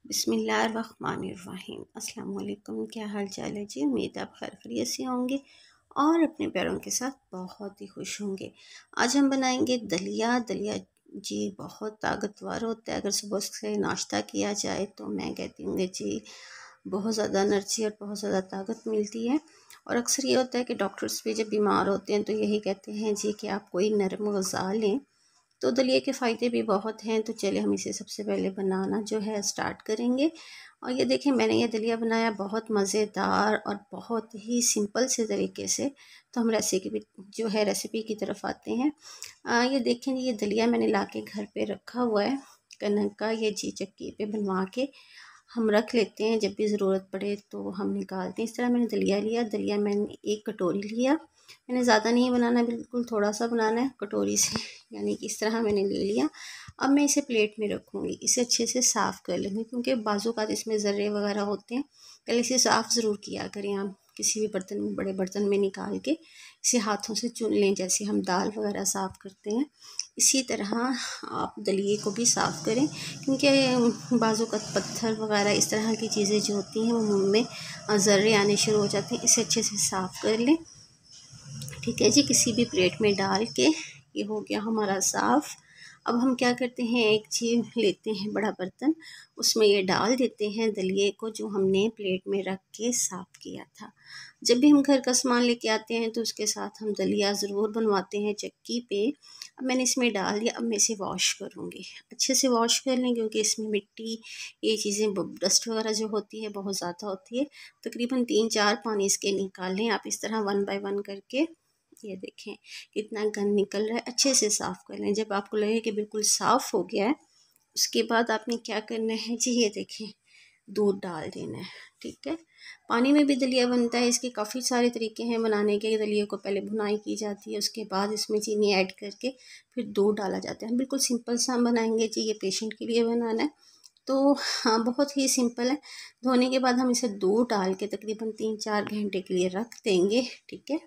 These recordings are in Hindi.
बिस्मिल्लाहिर्रहमानिर्रहीम। अस्सलाम वालेकुम। क्या हाल चाल है जी? उम्मीद आप खैर खैरियत से होंगे और अपने प्यारों के साथ बहुत ही खुश होंगे। आज हम बनाएंगे दलिया। दलिया जी बहुत ताकतवर होता है। अगर सुबह से नाश्ता किया जाए तो मैं कहती हूँ कि जी बहुत ज़्यादा एनर्जी और बहुत ज़्यादा ताकत मिलती है। और अक्सर ये होता है कि डॉक्टर्स भी जब बीमार होते हैं तो यही कहते हैं जी कि आप कोई नरम ग़िज़ा लें। तो दलिया के फ़ायदे भी बहुत हैं। तो चलिए हम इसे सबसे पहले बनाना जो है स्टार्ट करेंगे। और ये देखें मैंने ये दलिया बनाया बहुत मज़ेदार और बहुत ही सिंपल से तरीके से। तो हम रेसिपी की तरफ आते हैं। ये देखें ये दलिया मैंने लाके घर पे रखा हुआ है। कनक का ये जी चक्की पे बनवा के हम रख लेते हैं, जब भी ज़रूरत पड़े तो हम निकालते हैं। इस तरह मैंने दलिया लिया। दलिया मैंने एक कटोरी लिया। मैंने ज़्यादा नहीं बनाना, बिल्कुल थोड़ा सा बनाना है कटोरी से, यानी कि इस तरह मैंने ले लिया। अब मैं इसे प्लेट में रखूँगी। इसे अच्छे से साफ़ कर लेंगे क्योंकि बाज़ू का इसमें ज़र्रे वगैरह होते हैं। पहले इसे साफ़ ज़रूर किया करें आप, किसी भी बर्तन में, बड़े बर्तन में निकाल के इसे हाथों से चुन लें, जैसे हम दाल वगैरह साफ़ करते हैं। इसी तरह आप दलिए को भी साफ़ करें क्योंकि बाज़ू का पत्थर वगैरह इस तरह की चीज़ें जो होती हैं वो मुँह में ज़र्रे आने शुरू हो जाते हैं। इसे अच्छे से साफ़ कर लें। ठीक है जी, किसी भी प्लेट में डाल के ये हो गया हमारा साफ़। अब हम क्या करते हैं, एक चीज़ लेते हैं बड़ा बर्तन, उसमें ये डाल देते हैं दलिए को जो हमने प्लेट में रख के साफ़ किया था। जब भी हम घर का सामान लेके आते हैं तो उसके साथ हम दलिया ज़रूर बनवाते हैं चक्की पे। अब मैंने इसमें डाल दिया। अब मैं इसे वॉश करूँगी। अच्छे से वॉश कर लें क्योंकि इसमें मिट्टी, ये चीज़ें डस्ट वगैरह जो होती है बहुत ज़्यादा होती है। तकरीबन 3-4 पानी इसके निकाल लें आप इस तरह 1 बाय 1 करके। ये देखें कितना गंद निकल रहा है। अच्छे से साफ़ कर लें। जब आपको लगे कि बिल्कुल साफ़ हो गया है, उसके बाद आपने क्या करना है जी, ये देखें दूध डाल देना है। ठीक है, पानी में भी दलिया बनता है। इसके काफ़ी सारे तरीके हैं बनाने के। दलिया को पहले भुनाई की जाती है, उसके बाद इसमें चीनी ऐड करके फिर दूध डाला जाता है। हम बिल्कुल सिंपल सा बनाएंगे जी, ये पेशेंट के लिए बनाना है तो हाँ बहुत ही सिंपल है। धोने के बाद हम इसे दूध डाल के तकरीबन 3-4 घंटे के लिए रख देंगे। ठीक है,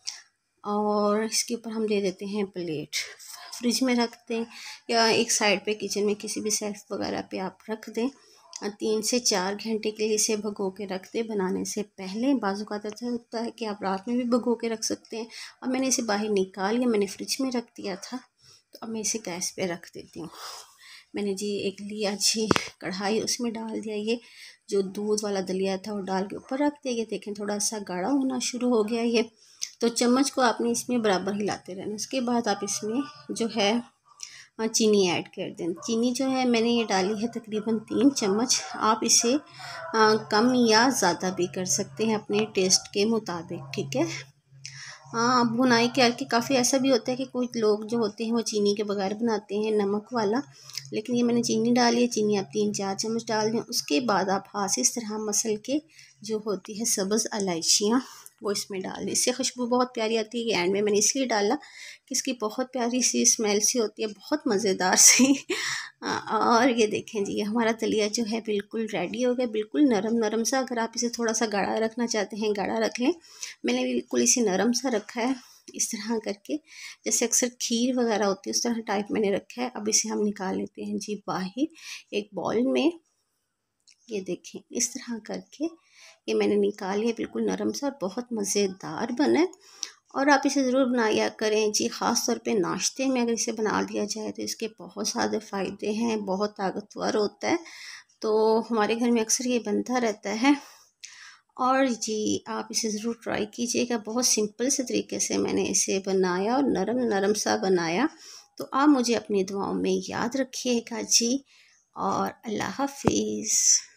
और इसके ऊपर हम दे देते हैं प्लेट, फ्रिज में रख दें या एक साइड पे किचन में किसी भी शेल्फ वगैरह पे आप रख दें। 3 से 4 घंटे के लिए इसे भगो के रख दें बनाने से पहले। बाजू का ऐसा होता है कि आप रात में भी भगो के रख सकते हैं। अब मैंने इसे बाहर निकाल लिया, मैंने फ्रिज में रख दिया था। तो अब मैं इसे गैस पे रख देती हूँ। मैंने जी एक लिया जी कढ़ाई, उसमें डाल दिया ये जो दूध वाला दलिया था वो डाल के ऊपर रख दिया। ये देखें थोड़ा सा गाढ़ा होना शुरू हो गया ये। तो चम्मच को आपने इसमें बराबर हिलाते रहना। उसके बाद आप इसमें जो है चीनी ऐड कर दें। चीनी जो है मैंने ये डाली है तकरीबन 3 चम्मच। आप इसे कम या ज़्यादा भी कर सकते हैं अपने टेस्ट के मुताबिक। ठीक है, हाँ भुनाई करके काफ़ी ऐसा भी होता है कि कुछ लोग जो होते हैं वो चीनी के बगैर बनाते हैं, नमक वाला। लेकिन ये मैंने चीनी डाली है। चीनी आप 3-4 चम्मच डाल दें। उसके बाद आप हाथ से इस तरह मसल के जो होती है सब्ज़ इलायचियाँ वो इसमें डाल दें। इससे खुशबू बहुत प्यारी आती है। ये एंड में मैंने इसलिए डाला कि इसकी बहुत प्यारी सी स्मेल सी होती है, बहुत मज़ेदार सी। और ये देखें जी हमारा दलिया जो है बिल्कुल रेडी हो गया, बिल्कुल नरम नरम सा। अगर आप इसे थोड़ा सा गाढ़ा रखना चाहते हैं गाढ़ा रख लें। मैंने बिल्कुल इसे नरम सा रखा है इस तरह करके, जैसे अक्सर खीर वगैरह होती है उस तरह टाइप मैंने रखा है। अब इसे हम निकाल लेते हैं जी बाहर एक बॉल में। ये देखें इस तरह करके ये मैंने निकाल लिया, बिल्कुल नरम सा और बहुत मज़ेदार बना है। और आप इसे ज़रूर बनाया करें जी, ख़ास तौर पे नाश्ते में अगर इसे बना दिया जाए तो इसके बहुत ज़्यादा फ़ायदे हैं, बहुत ताकतवर होता है। तो हमारे घर में अक्सर ये बनता रहता है। और जी आप इसे ज़रूर ट्राई कीजिएगा। बहुत सिंपल से तरीके से मैंने इसे बनाया और नरम नरम सा बनाया। तो आप मुझे अपनी दुआओं में याद रखिएगा जी, और अल्लाह हाफिज़।